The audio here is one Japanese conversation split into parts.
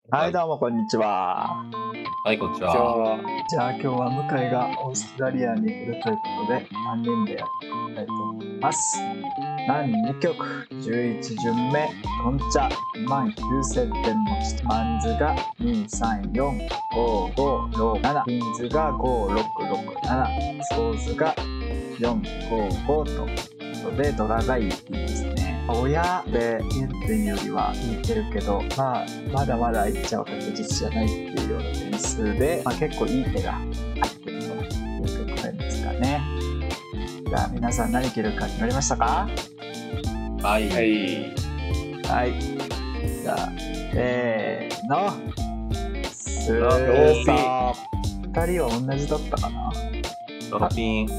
はい、どうもこんにちは。 はい、こんにちは。 じゃあ今日は向井がオーストラリアに来るということで、3人でやっていきたいと思います。南2曲、11巡目、トンチャ、29000点持ち、マンズが2345567、ピンズが5667、ソーズが455ということで、ドラがいいですね。親で減点よりはいってるけど、まだまだいっちゃう確実じゃないっていうような点数で、結構いい手が入ってるという局面ですかね。じゃあ皆さん何切るか決まりましたか？ はい。 はい。じゃあ、スーソー。2人は同じだったかな？ ローピン。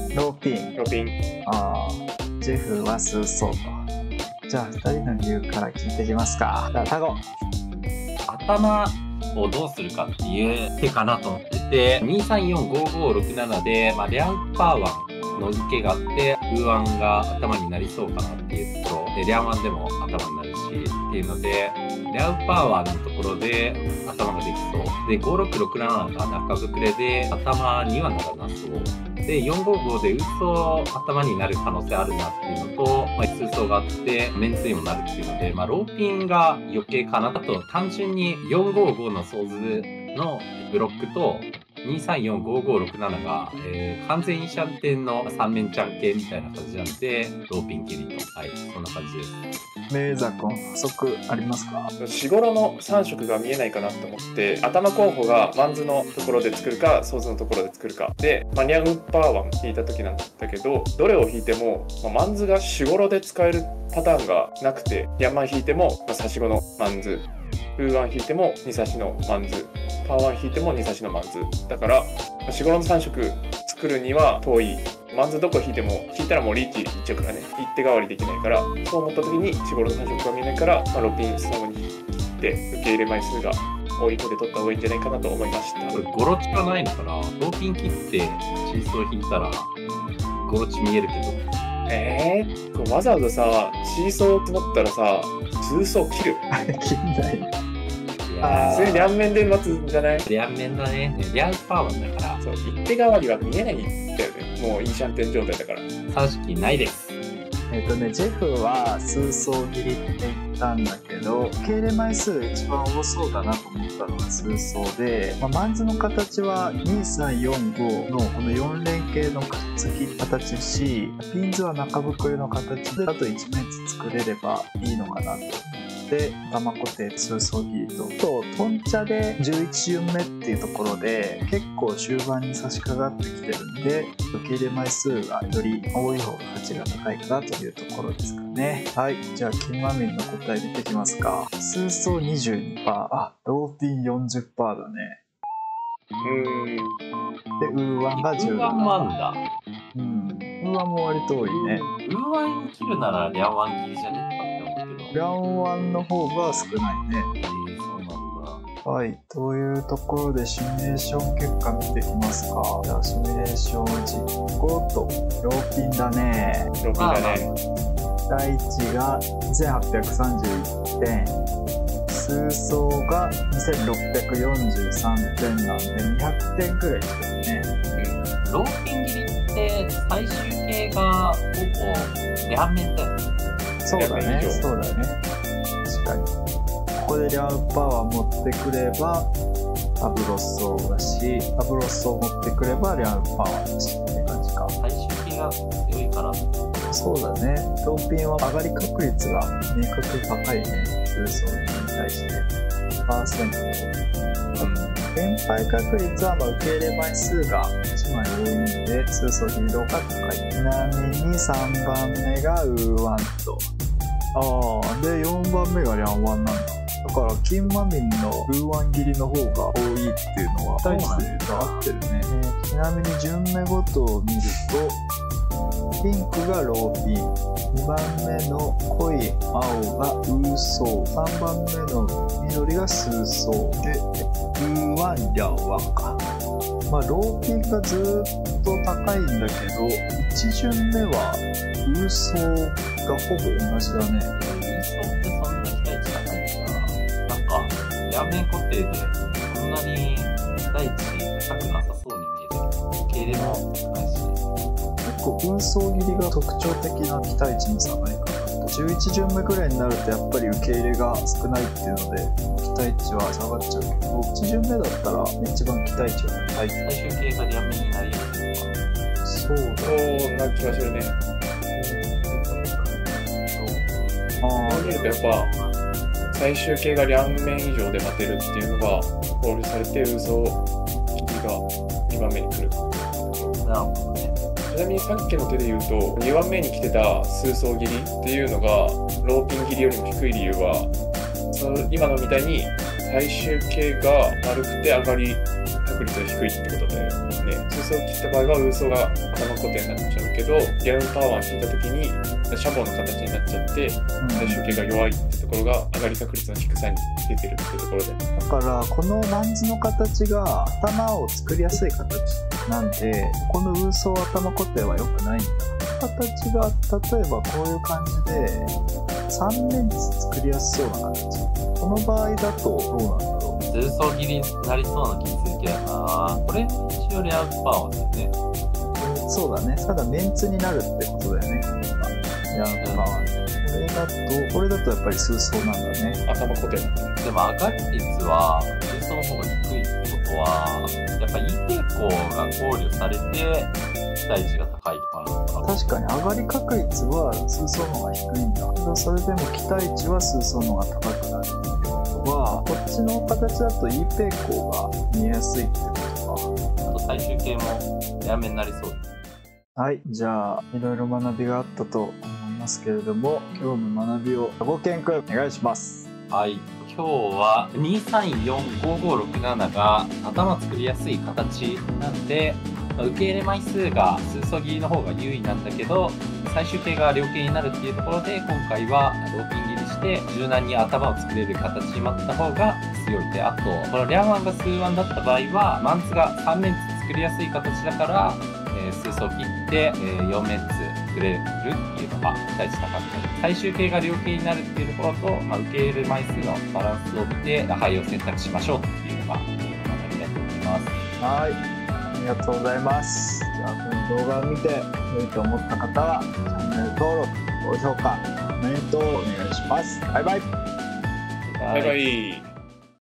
ジェフはスーソーと。じゃあ2人の理由から聞いていきますか。じゃあタゴ。 頭をどうするかっていう手かなと思ってて、2345567で、リャンパーワンの受けがあって、ウーワンが頭になりそうかなっていうところで、リャンワンでも頭になるしっていうので、リャンパーワンのところで頭ができそうで、5667が中膨れで頭にはならなそう。で、455で嘘頭になる可能性あるなっていうのと、通奏があって、メンツにもなるっていうので、ローピンが余計かな。あと、単純に455のソーズのブロックと、2345567が、完全にシャンテンの3面ちゃん系みたいな感じなんで、ローピン切りと。はい、そんな感じです。 メイザ君、補足ありますか？ 日頃の3色が見えないかなと思って、頭候補がマンズのところで作るかソーズのところで作るかで、ニャンパーワン引いた時なんだけど、どれを引いても、マンズが日頃で使えるパターンがなくて、ヤンマン引いても差し子のマンズ、ウーワン引いても2差しのマンズ、パーワン引いても2差しのマンズだから、日頃の3色作るには遠い。マンズどこ引いても、引いたらもうリーチいっちゃうからね、一手代わりできないから、そう思った時に日頃の3色が見えないから、ロピンスタムに切って受け入れ枚数が多い方で取った方がいいんじゃないかなと思いました。 これゴロチがないのかな？ローピン切ってチーソー引いたらゴロチ見えるけど。わざわざさ、チーソーって思ったらさ、ツーソー切る？ 切んない。 それ両面で待つんじゃない？ 両面だね。リャンパーワンだから。 そう、一手代わりは見えないんだよね。もういいシャンテン状態だから。 3式ないです。 ジェフは数層切りって言ったんだけど、受け入れ枚数一番多そうだなと思ったのが数層で、マンズの形は2345のこの4連形のくっつき形し、ピンズは中膨れの形であと1面ずつ作れればいいのかなと思って、玉固定数層切りとトンチャで11巡目っていうところで結構終盤に差し掛かってきてるんで、受け入れ枚数がより多い方が価値が高いかなというところですかね。はい、じゃあキンマミンの答え出てきますか。数層 22%、ローピン 40% だね。で、ウーワンが10%。 ウーワンもあんだ。 ウーワンも割と多いね。 ウーワン切るならリャンワン切りじゃねえかって思うけど。 リャンワンの方が少ないね。 そうなんだ。 はい、というところでシミュレーション結果見てきますか。じゃあシミュレーション実行とローピンだね。 ローピンだね。 第1が2831点、数層が2643点なんで200点くらいですよね。 ローピン切りって最終形がほぼ両面だよね。 そうだね。確かに。ここでリャンパワー持ってくればアブロッソーだし、アブロッソー持ってくればリャンパワーだしって感じか。 最終形が強いから。 そうだね。ローピンは上がり確率が明確に高いね。数層に対して 2%。連敗確率は受け入れ枚数が1枚多いんで、数層頻度が高い。ちなみに3番目がウーワンと。で4番目がリャンワンなんだ。だからキンマミンのウーワン切りの方が多いっていうのは大して合ってるね。ちなみに順目ごとを見ると、ピンクがローピン、2番目の濃い青がウーソー、3番目の緑がスーソーで、ウーワン、リャンワンか。ローピンがずっと高いんだけど、1巡目はウーソーがほぼ同じだね。 ウーソーってそんな期待値高いんだな。なんか、リャ両面固定でそんなに期待値高くなさそうに見えて、受け入れも高いし、 結構運送切りが特徴的な期待値の下がり方。11巡目ぐらいになるとやっぱり受け入れが少ないっていうので期待値は下がっちゃうけど、1巡目だったら一番期待値が高い。 最終形が両面になりやすいのか。 そうそうな気がするね。そう見るとやっぱ最終形が両面以上で待てるっていうのが考慮されて、運送切りが2番目に来る。 なるほどね。 ちなみにさっきの手で言うと2番目に来てた数層切りっていうのがローピン切りよりも低い理由は、その今のみたいに最終形が丸くて上がり確率が低いってことだよね。数層を切った場合は運送が頭固定になっちゃうけど、リアルパワー引いた時にシャボの形になっちゃって最終形が弱いってところが上がり確率の低さに出てるってところで、 だからこのマンズの形が頭を作りやすい形なんで、この運送頭固定は良くないんだ。形が例えばこういう感じで3面作りやすそうな形、この場合だとどうなんだろう。 重層切りになりそうな気するけどな。これ一応レアウトパワーだよね。 そうだね。ただメンツになるってことだよね。いや、まあ、これだとやっぱり数層なんだね。 頭固定だったね。 でも上がり率は重層の方が低いってことは、やっぱ E 抵抗が考慮されて期待値が高いとかなのかな。 確かに上がり確率は数層の方が低いんだけど、それでも期待値は数層の方が高くなるってことは、こっちの形だと E 抵抗が見えやすいってことか。 あと最終形もレア面になりそうです。 はい、じゃあいろいろ学びがあったと思いますけれども、今日の学びをご健くんお願いします。 はい、今日は2345567が頭作りやすい形なんで、受け入れ枚数が数層切りの方が優位なんだけど、最終形が両形になるっていうところで、今回はローピン切りして柔軟に頭を作れる形に待った方が強い。で、あとこのリャンワンが数ワンだった場合はマンツが3面ツ作りやすい形だから、数層切って4面ツ作れるっていうのが期待値高くなる。最終形が両形になるっていうところと、受け入れ枚数のバランスを見てラハイを選択しましょうっていうのが学びだと思います。 はい、ありがとうございます。じゃあこの動画を見て良いと思った方はチャンネル登録、高評価、コメントをお願いします。バイバイ。 バイバイ。